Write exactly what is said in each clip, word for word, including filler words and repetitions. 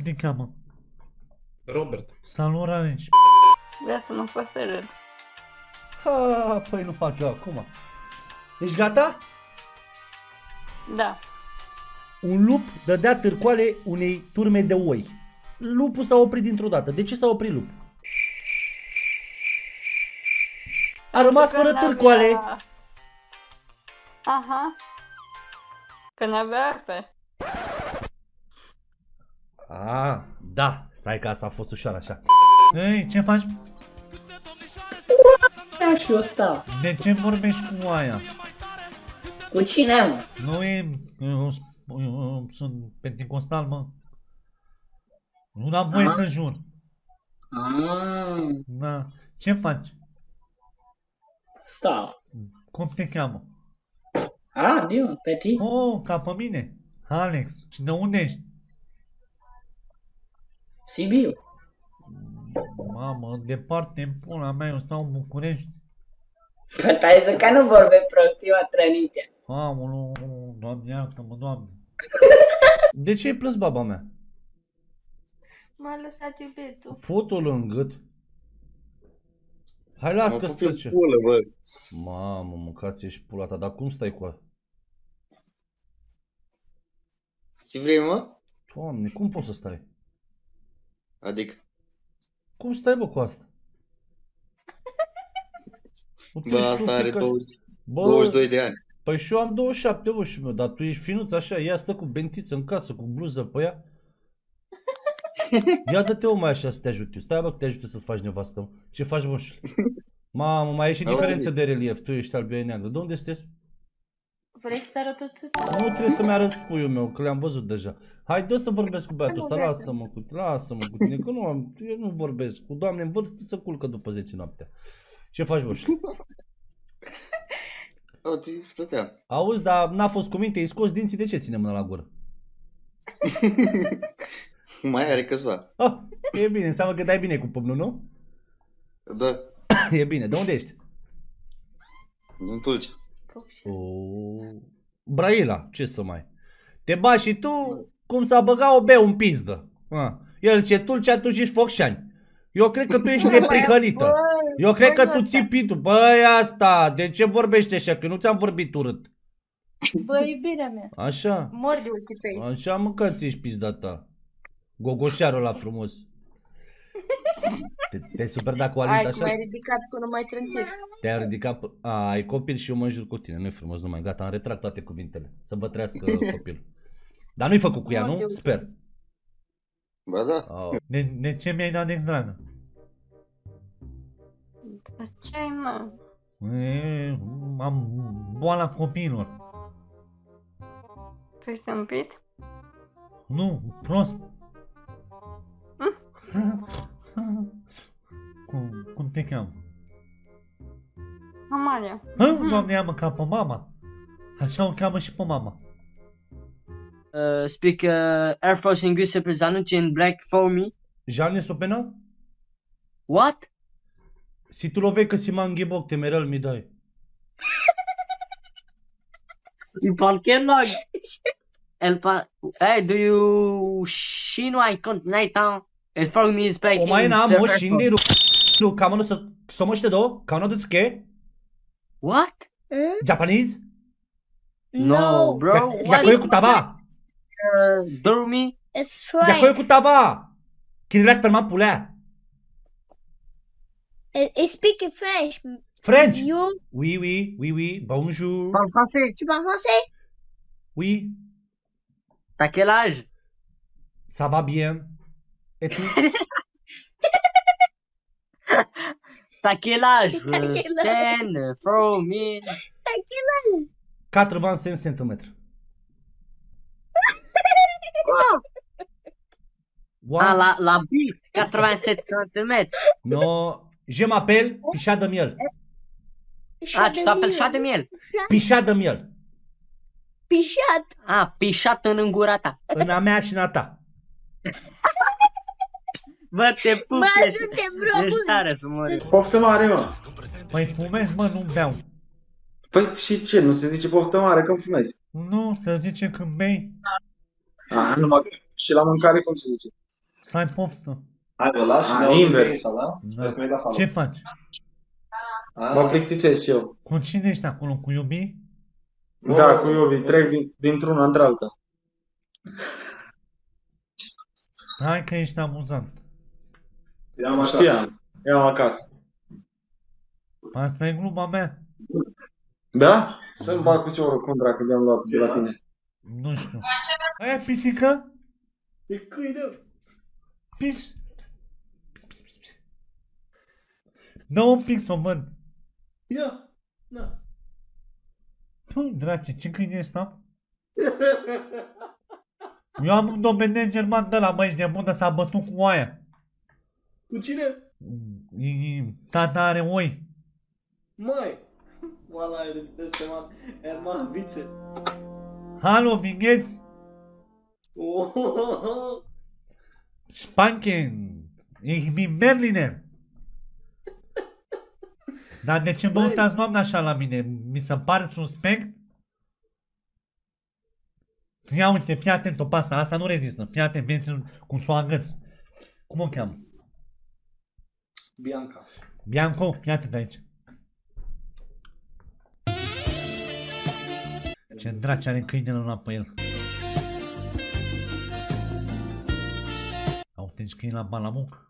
te cheamă? Robert. Salut, Rareș. Vreau să mă fac să râd. Ha, păi nu fac eu acum. Ești gata? Da. Un lup dădea târcoale unei turme de oi. Lupul s-a oprit dintr-o dată. De ce s-a oprit lupul? A rămas fără târcoale. Aha. Că n-avea arpe. Ah, da. Stai că asta a fost ușor așa. Ei, ce faci? Ia și eu stau. De ce vorbești cu oaia? Cu cine, mă? Nu e... Eu, eu, eu sunt penticostal, mă. Nu am voie să jur. Ah, Da. Ce faci? stau. Cum te cheamă? Ah, Dion, Peti? Oh, ca pe mine. Alex. Și de unde ești? Sibiu. Mamă, departe în pula mea, eu stau în București. Păi ai zis că nu vorbe prostii, mă, trănite. Mamă, nu, nu, Doamne, iartă-mă, Doamne. De ce ai plâns, baba mea? M-a lăsat iubitul. Fotul în gât. Hai, las că stăce. Pulă, bă. Mamă, mâncați ești pula ta, dar cum stai cu ea? Ce vrei, mă? Doamne, cum poți să stai? Adică? Cum stai, bă, cu asta? Bă, asta are douăzeci, Bă, douăzeci și doi de ani. Păi și eu am douăzeci și șapte, bă, și meu, dar tu ești finuț așa, ea stă cu bentiță în casă, cu bluză pe ea. Ia dă-te-o mai așa să te ajut eu. Stai, bă, că te ajut să-ți faci nevastă. Ce faci, bă? Mamă, mai e și diferență de relief. Tu ești alb, eu neagră. De unde sunteți? Vrei să te arăt tot? Nu trebuie să-mi arăți puiul meu, că le-am văzut deja. Hai, dă să vorbesc cu băiatul ăsta, lasă-mă cu, lasă-mă cu tine, că nu am, eu nu vorbesc cu doamne în vârstă să culcă după zece noaptea. Ce faci, bă? O, ți stăteam. Auzi, dar n-a fost cu minte, îi scos dinții, de ce ține mâna la gură? Mai are câțiva. Ah, e bine, înseamnă că dai bine cu pumnul, nu? Da, E bine, de unde ești? în Tulcea. Oh. Brăila, ce să mai... Te bagi și tu, cum s-a băgat o beu în pizdă. Ah. El zice Tulcea, tu ești Focșani. Eu cred că tu ești neprihănită. Eu cred că tu ții pitul. Băi, asta, de ce vorbești așa? Că nu ți-am vorbit urât. Bă, iubirea mea. Așa, Mor de ochii tăi. așa mă că ți-ești pizda ta. Gogoșarul ăla frumos. Te- Te-ai supărat cu Ai, Alint cum așa? ai ridicat până mai trântit. Te-ai ridicat... p- A, ai copil și eu mă înjur cu tine. Nu-i frumos, numai. Gata, am retrag toate cuvintele. Să vă trăiască copilul. Dar nu-i făcut cu ea, nu? Sper. Ba da. Oh. De, de ce mi-ai dat ex, dragă? Dar ce ai, mă? E, am boala copiilor. Tu ești împit? Nu, prost. cum, cum te cheamă? Amalia. Hă? Doamne, ia-mă ca pe mama. Așa o cheamă și pe mama. Uh, speak uh, Air Force English representant in black for me. Jean ne sopena? What? Si tu lo vei că si manghi boc, te merel mi dai. Il parle quelle langue? Elle parle... Hey, do you... Chinois continental? Elle for me speak O mai in na the mo Air shinde Force. ru. Lu kamano sa somoshite do? Kamano dutsuke? What? Japanese? No, bro. What? Yakoyo kutaba. Uh, dormi? It's Yakoyo French. kutaba. Kinilas per man pulea. I, I speak in French. French. You, Oui, oui, oui, oui. Bonjour. Parle français. tu parles français? Oui. T'as quel âge? Ça va bien. Et tu? T'as quel âge? T'as Uh, quel âge? ten, four, me. T'as quel âge? quatre-vingt-cinq centimètres. Wow. Ah, la, la bite, quatre-vingt-sept centimètres. Non, je m'appelle Picha de miel. Ah, tu t'appelles chat de miel? Picha de miel. Pișat. Ah, pișat în gura ta. În a mea și în a ta. Bă, te pup, Bă, ești, du-te, bro, ești bă. tare să mori. Poftă mare, mă. Păi fumez, mă, nu beau. Păi și ce? Nu se zice poftă mare când fumezi? Nu, să zicem când bei. Ah, numai și la mâncare cum se zice? Să ai poftă. Hai, vă las și A, ne auzim invers. pe Insta, da? Sper că mi-ai dat follow. Ce faci? Mă plictisesc și eu. Cu cine ești acolo? Cu iubii? Da, cu Iovi, trec din- dintr-una într-alta. Hai că ești amuzant. I-am acasă. Știam, i-am acasă. Asta e gluma mea. Da? Să-mi bag cu ciorul cum dracu de-am luat de la tine. Nu știu. Aia pisică? E câine. Pis. Pis, pis, pis, pis. Dă un pic să o văd. Ia. Da. Tu, drace, ce câine e ăsta? Eu am un domnul german de la mă, ești nebun, dar s-a bătut cu oaia. Cu cine? E- e- Tata are oi. Mai. Wala, este man. Herman Vițe. Halo, vigheți? Oh. Spanken. Ich bin Berliner. Dar de ce vă Băi. uitați noaptea așa la mine? Mi se pare suspect? Ia uite, fii atent-o pe asta, asta nu rezistă. Fii atent, vezi cum s-o agăți. Cum o cheamă? Bianca. Bianco, fii atent aici. Ce draci are câinele ăla pe el. Auzi că e la balamuc.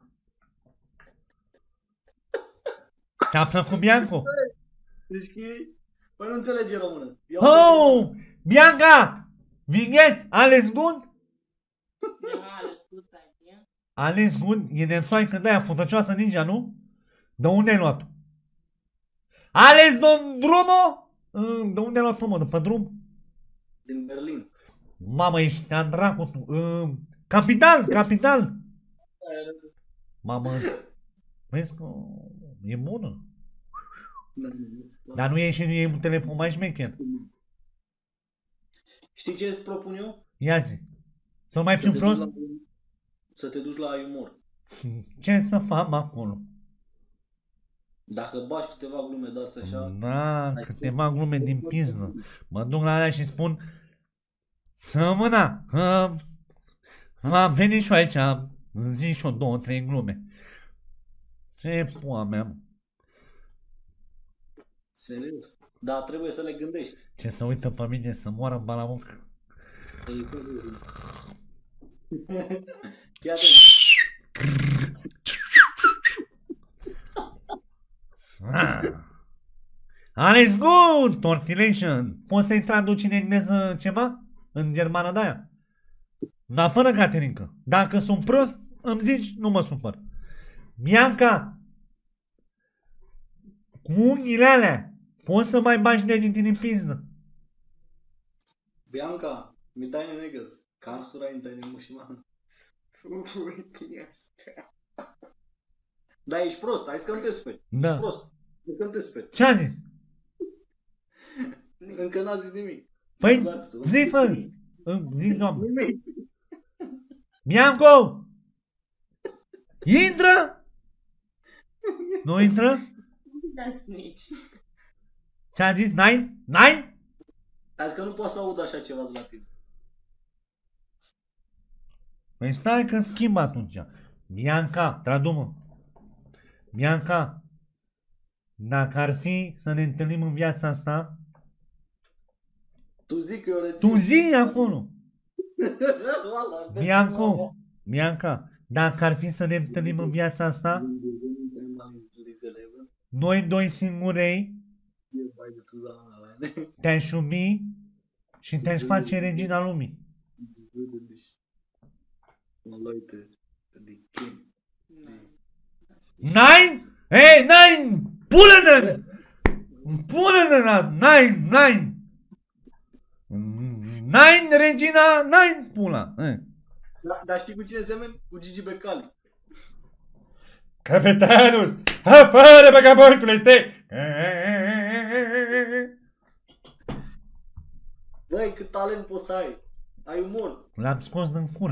Ți-a plăcut Bianco? Deci că e... Păi nu înțelege română. Ia Oh! Bianca! Vigheți! Ales good? Ales good? E de soaică de aia futăcioasă ninja, nu? De unde ai luat-o? Ales don drumo? Mm, De unde ai luat-o, mă? De pe drum? Din Berlin. Mamă, ești a dracu tu. Mm, Capital, capital. Mamă, vezi că e bună. Dar nu e și nu e un telefon mai șmecher. Știi ce îți propun eu? Ia zi. Să nu mai Să fiu te prost? duci la- Să te duci la umor. Ce să fac acolo? Dacă bagi câteva glume de astea așa, Da, câteva glume din pizdă. Mă duc la alea și spun să mâna, că am venit și eu aici, zic și eu două, trei glume. Ce pua mea, mă? serios. Dar trebuie să le gândești. Ce să uită pe mine să moară în balamuc. Ei, bă, bă, bă. Fii atent. Ah. Alles gut, tortilation. Poți să-i traduci în engleză ceva? În germană de aia? Dar fără Caterinca. Dacă sunt prost, îmi zici, nu mă supăr. Bianca, cu unghiile alea, poți să mai bagi degetul în pizdă? Bianca, mit deine Nägel. Kannst du rein deine Muschi machen? Da, ești prost, hai să te spui. Da. Ești prost. Încă te spui. Ce a zis? Încă n-a zis nimic. Păi, Exact, tu. zi fă, zi doamnă. Bianco! Intră! Nu intră? Ce-a zis? Nine? Nine? Hai că nu pot să aud așa ceva de la tine. Păi stai că schimb atunci. Bianca, tradu-mă. Bianca, dacă ar fi să ne întâlnim în viața asta, Tu zic că eu rețin. tu zi acolo. Wala, Bianco, Bianca, dacă ar fi să ne întâlnim în viața asta, noi doi singurei, te-aș iubi și te-aș face regina lumii. Nine? Hey, nine! Pulă-ne! Pulă-ne la nine, nine! Nine, regina, nine, pula! Eh. Da, dar știi cu cine semeni? Cu Gigi Becali. Capetanus, afară vagabondul este! Băi, cât talent poți să ai. Ai umor. L-am scos din cur.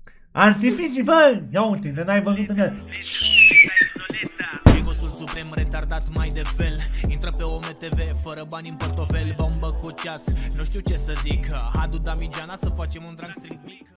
Artificii, bă! Ia uite, de n-ai văzut încă. retardat mai de fel. Intră pe O M T V fără bani în portofel, bombă cu ceas, nu știu ce să zic. Adu Damigeana să facem un drag string mic.